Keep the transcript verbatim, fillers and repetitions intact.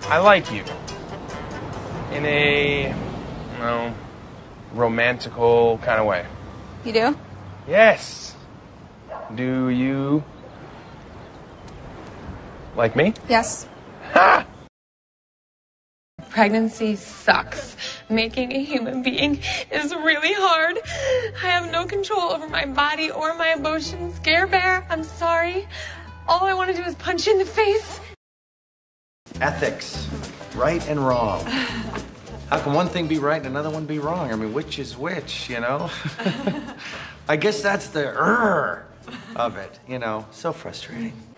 I like you. In a, you know, romantical kind of way. You do? Yes. Do you like me? Yes. Ha! Pregnancy sucks. Making a human being is really hard. I have no control over my body or my emotions. Scare Bear, I'm sorry. All I want to do is punch you in the face. Ethics, right and wrong. How can one thing be right and another one be wrong? I mean, which is which, you know? I guess that's the er of it, you know? So frustrating.